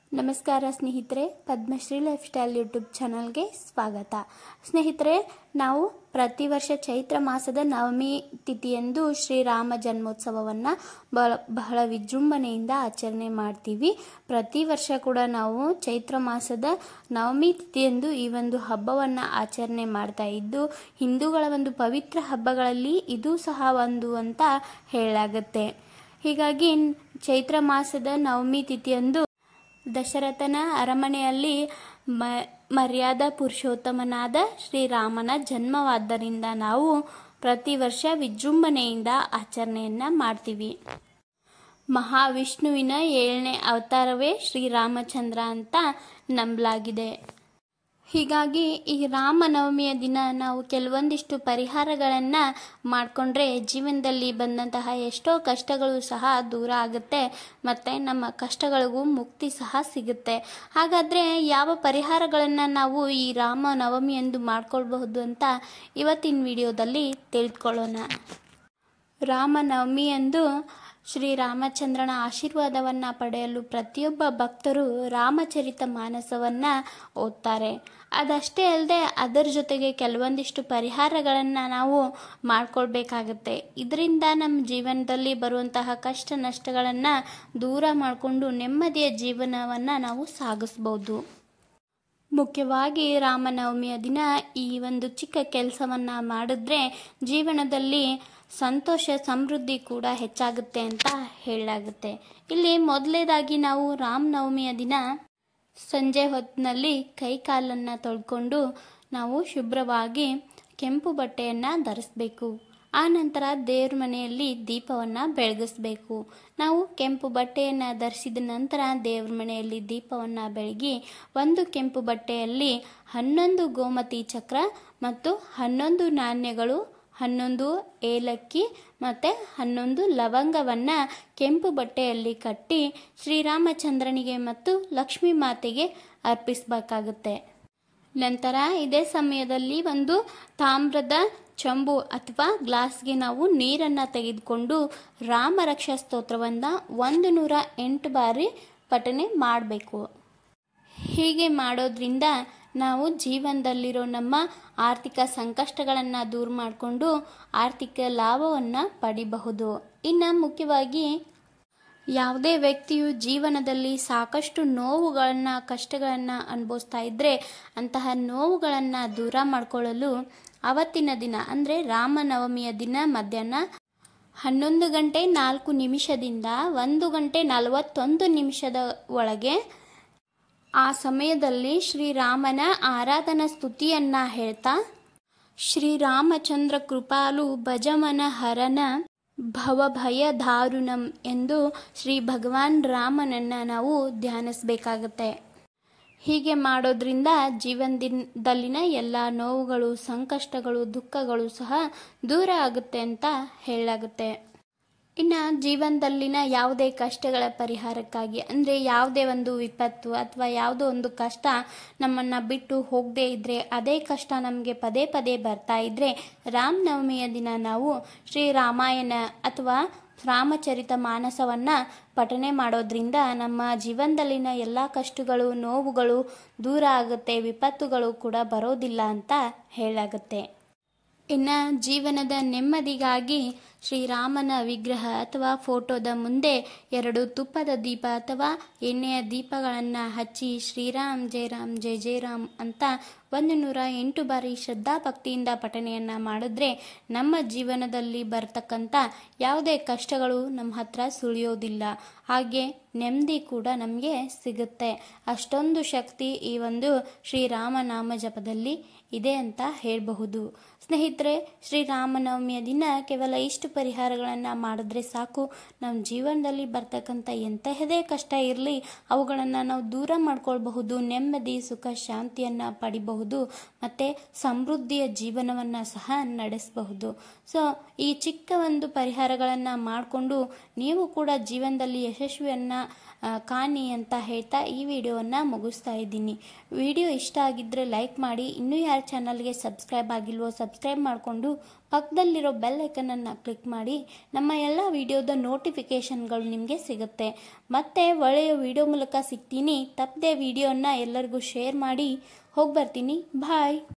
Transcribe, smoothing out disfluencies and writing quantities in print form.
ನಮಸ್ಕಾರ ಸ್ನೇಹಿತರೆ, Padmashri life style YouTube ಚಾನಲ್ಗೆ ಸ್ವಾಗತ. ಸ್ನೇಹಿತರೆ, ನಾವು ಪ್ರತಿ ವರ್ಷ ಚೈತ್ರ ಮಾಸದ ನವಮಿ ತಿಥಿಯಂದು ಶ್ರೀರಾಮ ಜನ್ಮೋತ್ಸವವನ್ನು ಬಹಳ ವಿಜೃಂಭಣೆಯಿಂದ ಆಚರಣೆ ಮಾಡ್ತೀವಿ. ಪ್ರತಿ ವರ್ಷ ಕೂಡ ನಾವು ಚೈತ್ರ ಮಾಸದ ನವಮಿ ತಿಥಿಯಂದು ಈ ಒಂದು ಹಬ್ಬವನ್ನು ಆಚರಣೆ ಮಾಡ್ತಾ ಇದ್ದು, ಹಿಂದೂಗಳ ಒಂದು ಪವಿತ್ರ ಹಬ್ಬಗಳಲ್ಲಿ ಇದು ಸಹ ಒಂದು ಅಂತ ಹೇಳಲಾಗುತ್ತೆ. ಹೀಗಾಗಿ ಚೈತ್ರ ಮಾಸದ ನವಮಿ ತಿಥಿಯಂದು ದಶರಥನ ಅರಮನೆಯಲ್ಲಿ ಮರ್ಯಾದಾ ಪುರುಷೋತ್ತಮನಾದ ಶ್ರೀರಾಮನ ಜನ್ಮವಾದ್ದರಿಂದ ನಾವು ಪ್ರತಿ ವರ್ಷ ವಿಜೃಂಭಣೆಯಿಂದ ಆಚರಣೆಯನ್ನು ಮಾಡ್ತೀವಿ. ಮಹಾವಿಷ್ಣುವಿನ 7ನೇ ಅವತಾರವೇ ಶ್ರೀರಾಮಚಂದ್ರ ಅಂತ ನಂಬಲಾಗಿದೆ. ಹೀಗಾಗಿ ಈ ರಾಮನವಮಿಯ ದಿನ ನಾವು ಕೆಲವೊಂದಿಷ್ಟು ಪರಿಹಾರಗಳನ್ನು ಮಾಡಿಕೊಂಡ್ರೆ ಜೀವನದಲ್ಲಿ ಬಂದಂತಹ ಎಷ್ಟೋ ಕಷ್ಟಗಳು ಸಹ ದೂರ ಆಗುತ್ತೆ ಮತ್ತು ನಮ್ಮ ಕಷ್ಟಗಳಿಗೂ ಮುಕ್ತಿ ಸಹ ಸಿಗುತ್ತೆ. ಹಾಗಾದರೆ ಯಾವ ಪರಿಹಾರಗಳನ್ನು ನಾವು ಈ ರಾಮನವಮಿಯಂದು ಮಾಡ್ಕೊಳ್ಬಹುದು ಅಂತ ಇವತ್ತಿನ ವಿಡಿಯೋದಲ್ಲಿ ತಿಳಿದುಕೊಳ್ಳೋಣ. ರಾಮನವಮಿಯಂದು ಶ್ರೀರಾಮಚಂದ್ರನ ಆಶೀರ್ವಾದವನ್ನು ಪಡೆಯಲು ಪ್ರತಿಯೊಬ್ಬ ಭಕ್ತರು ರಾಮಚರಿತ ಮಾನಸವನ್ನು ಓದ್ತಾರೆ. ಅದಷ್ಟೇ ಅಲ್ಲದೆ ಅದರ ಜೊತೆಗೆ ಕೆಲವೊಂದಿಷ್ಟು ಪರಿಹಾರಗಳನ್ನು ನಾವು ಮಾಡ್ಕೊಳ್ಬೇಕಾಗತ್ತೆ. ಇದರಿಂದ ನಮ್ಮ ಜೀವನದಲ್ಲಿ ಬರುವಂತಹ ಕಷ್ಟ ನಷ್ಟಗಳನ್ನು ದೂರ ಮಾಡಿಕೊಂಡು ನೆಮ್ಮದಿಯ ಜೀವನವನ್ನು ನಾವು ಸಾಗಿಸ್ಬೋದು. ಮುಖ್ಯವಾಗಿ ರಾಮನವಮಿಯ ದಿನ ಈ ಒಂದು ಚಿಕ್ಕ ಕೆಲಸವನ್ನು ಮಾಡಿದ್ರೆ ಜೀವನದಲ್ಲಿ ಸಂತೋಷ ಸಮೃದ್ಧಿ ಕೂಡ ಹೆಚ್ಚಾಗುತ್ತೆ ಅಂತ ಹೇಳಲಾಗುತ್ತೆ. ಇಲ್ಲಿ ಮೊದಲನೇದಾಗಿ ನಾವು ರಾಮನವಮಿಯ ದಿನ ಸಂಜೆ ಹೊತ್ತಿನಲ್ಲಿ ಕೈ ಕಾಲನ್ನು ತೊಳ್ಕೊಂಡು ನಾವು ಶುಭ್ರವಾಗಿ ಕೆಂಪು ಬಟ್ಟೆಯನ್ನು ಧರಿಸಬೇಕು. ಆ ನಂತರ ದೇವ್ರ ಮನೆಯಲ್ಲಿ ದೀಪವನ್ನು ಬೆಳಗಿಸ್ಬೇಕು. ನಾವು ಕೆಂಪು ಬಟ್ಟೆಯನ್ನು ಧರಿಸಿದ ನಂತರ ದೇವ್ರ ಮನೆಯಲ್ಲಿ ದೀಪವನ್ನು ಬೆಳಗಿ ಒಂದು ಕೆಂಪು ಬಟ್ಟೆಯಲ್ಲಿ 11 ಗೋಮತಿ ಚಕ್ರ ಮತ್ತು 11 ನಾಣ್ಯಗಳು, 11 ಏಲಕ್ಕಿ ಮತ್ತು 11 ಲವಂಗವನ್ನು ಕೆಂಪು ಬಟ್ಟೆಯಲ್ಲಿ ಕಟ್ಟಿ ಶ್ರೀರಾಮಚಂದ್ರನಿಗೆ ಮತ್ತು ಲಕ್ಷ್ಮೀ ಮಾತೆಗೆ ಅರ್ಪಿಸಬೇಕಾಗುತ್ತೆ. ನಂತರ ಇದೇ ಸಮಯದಲ್ಲಿ ಒಂದು ತಾಮ್ರದ ಚಂಬು ಅಥವಾ ಗ್ಲಾಸ್ಗೆ ನಾವು ನೀರನ್ನು ತೆಗೆದುಕೊಂಡು ರಾಮರಕ್ಷಾ ಸ್ತೋತ್ರವನ್ನು 108 ಬಾರಿ ಪಠನೆ ಮಾಡಬೇಕು. ಹೀಗೆ ಮಾಡೋದ್ರಿಂದ ನಾವು ಜೀವನದಲ್ಲಿರೋ ನಮ್ಮ ಆರ್ಥಿಕ ಸಂಕಷ್ಟಗಳನ್ನು ದೂರ ಮಾಡಿಕೊಂಡು ಆರ್ಥಿಕ ಲಾಭವನ್ನು ಪಡಿಬಹುದು. ಇನ್ನು ಮುಖ್ಯವಾಗಿ ಯಾವುದೇ ವ್ಯಕ್ತಿಯು ಜೀವನದಲ್ಲಿ ಸಾಕಷ್ಟು ನೋವುಗಳನ್ನು ಕಷ್ಟಗಳನ್ನು ಅನುಭವಿಸ್ತಾ ಇದ್ದರೆ ಅಂತಹ ನೋವುಗಳನ್ನು ದೂರ ಮಾಡಿಕೊಳ್ಳಲು ಅವತ್ತಿನ ದಿನ ಅಂದರೆ ರಾಮನವಮಿಯ ದಿನ ಮಧ್ಯಾಹ್ನ 11 ಗಂಟೆ 4 ನಿಮಿಷದಿಂದ 1 ಗಂಟೆ 41 ನಿಮಿಷದ ಒಳಗೆ ಆ ಸಮಯದಲ್ಲಿ ಶ್ರೀರಾಮನ ಆರಾಧನಾ ಸ್ತುತಿಯನ್ನು ಹೇಳ್ತಾ ಶ್ರೀರಾಮಚಂದ್ರ ಕೃಪಾಲು ಭಜಮನ ಹರನ ಭವಭಯ ದಾರುಣಂ ಎಂದು ಶ್ರೀ ಭಗವಾನ್ ರಾಮನನ್ನು ನಾವು ಧ್ಯಾನಿಸಬೇಕಾಗತ್ತೆ. ಹೀಗೆ ಮಾಡೋದ್ರಿಂದ ಜೀವನದಲ್ಲಿನ ಎಲ್ಲ ನೋವುಗಳು, ಸಂಕಷ್ಟಗಳು, ದುಃಖಗಳು ಸಹ ದೂರ ಆಗುತ್ತೆ ಅಂತ ಹೇಳಲಾಗುತ್ತೆ. ಇನ್ನು ಜೀವನದಲ್ಲಿನ ಯಾವುದೇ ಕಷ್ಟಗಳ ಪರಿಹಾರಕ್ಕಾಗಿ ಅಂದರೆ ಯಾವುದೇ ಒಂದು ವಿಪತ್ತು ಅಥವಾ ಯಾವುದೋ ಒಂದು ಕಷ್ಟ ನಮ್ಮನ್ನು ಬಿಟ್ಟು ಹೋಗದೇ ಇದ್ದರೆ, ಅದೇ ಕಷ್ಟ ನಮಗೆ ಪದೇ ಪದೇ ಬರ್ತಾ ಇದ್ದರೆ ರಾಮನವಮಿಯ ದಿನ ನಾವು ಶ್ರೀರಾಮಾಯಣ ಅಥವಾ ರಾಮಚರಿತ ಮಾನಸವನ್ನು ಪಠನೆ ಮಾಡೋದ್ರಿಂದ ನಮ್ಮ ಜೀವನದಲ್ಲಿನ ಎಲ್ಲ ಕಷ್ಟಗಳು, ನೋವುಗಳು ದೂರ ಆಗುತ್ತೆ, ವಿಪತ್ತುಗಳು ಕೂಡ ಬರೋದಿಲ್ಲ ಅಂತ ಹೇಳಲಾಗುತ್ತೆ. ಇನ್ನು ಜೀವನದ ನೆಮ್ಮದಿಗಾಗಿ ಶ್ರೀರಾಮನ ವಿಗ್ರಹ ಅಥವಾ ಫೋಟೋದ ಮುಂದೆ 2 ತುಪ್ಪದ ದೀಪ ಅಥವಾ ಎಣ್ಣೆಯ ದೀಪಗಳನ್ನು ಹಚ್ಚಿ ಶ್ರೀರಾಮ್ ಜಯ ರಾಮ್ ಜಯ ಜಯ ರಾಮ್ ಅಂತ 108 ಬಾರಿ ಶ್ರದ್ಧಾಭಕ್ತಿಯಿಂದ ಪಠನೆಯನ್ನು ಮಾಡಿದ್ರೆ ನಮ್ಮ ಜೀವನದಲ್ಲಿ ಬರ್ತಕ್ಕಂಥ ಯಾವುದೇ ಕಷ್ಟಗಳು ನಮ್ಮ ಹತ್ರ ಸುಳಿಯೋದಿಲ್ಲ. ಹಾಗೆ ನೆಮ್ಮದಿ ಕೂಡ ನಮಗೆ ಸಿಗುತ್ತೆ. ಅಷ್ಟೊಂದು ಶಕ್ತಿ ಈ ಒಂದು ಶ್ರೀರಾಮನಾಮ ಜಪದಲ್ಲಿ ಇದೆ ಅಂತ ಹೇಳಬಹುದು. ಸ್ನೇಹಿತರೆ, ಶ್ರೀರಾಮನವಮಿಯ ದಿನ ಕೇವಲ ಇಷ್ಟು ಪರಿಹಾರಗಳನ್ನು ಮಾಡಿದ್ರೆ ಸಾಕು. ನಮ್ಮ ಜೀವನದಲ್ಲಿ ಬರ್ತಕ್ಕಂಥ ಎಂತಹದೇ ಕಷ್ಟ ಇರಲಿ ಅವುಗಳನ್ನು ನಾವು ದೂರ ಮಾಡ್ಕೊಳ್ಬಹುದು, ನೆಮ್ಮದಿ ಸುಖ ಶಾಂತಿಯನ್ನು ಪಡಿಬಹುದು ಮತ್ತು ಸಮೃದ್ಧಿಯ ಜೀವನವನ್ನು ಸಹ ನಡೆಸಬಹುದು. ಸೊ ಈ ಚಿಕ್ಕ ಒಂದು ಪರಿಹಾರಗಳನ್ನು ಮಾಡಿಕೊಂಡು ನೀವು ಕೂಡ ಜೀವನದಲ್ಲಿ ಯಶಸ್ವಿಯನ್ನು ಕಾಣಿ ಅಂತ ಹೇಳ್ತಾ ಈ ವಿಡಿಯೋವನ್ನು ಮುಗಿಸ್ತಾ ಇದ್ದೀನಿ. ವಿಡಿಯೋ ಇಷ್ಟ ಆಗಿದ್ದರೆ ಲೈಕ್ ಮಾಡಿ. ಇನ್ನೂ ಯಾರ ಚಾನಲ್ಗೆ ಸಬ್ಸ್ಕ್ರೈಬ್ ಆಗಿಲ್ವೋ ಸಬ್ಸ್ಕ್ರೈಬ್ ಮಾಡಿಕೊಂಡು ಪಕ್ಕದಲ್ಲಿರೋ ಬೆಲ್ ಐಕನನ್ನು ಕ್ಲಿಕ್ ಮಾಡಿ. ನಮ್ಮ ಎಲ್ಲ ವಿಡಿಯೋದ ನೋಟಿಫಿಕೇಷನ್ಗಳು ನಿಮಗೆ ಸಿಗುತ್ತೆ. ಮತ್ತೆ ಒಳ್ಳೆಯ ವಿಡಿಯೋ ಮೂಲಕ ಸಿಗ್ತೀನಿ. ತಪ್ಪದೆ ವಿಡಿಯೋನ ಎಲ್ಲರಿಗೂ ಶೇರ್ ಮಾಡಿ. ಹೋಗಿ ಬರ್ತೀನಿ. ಬಾಯ್.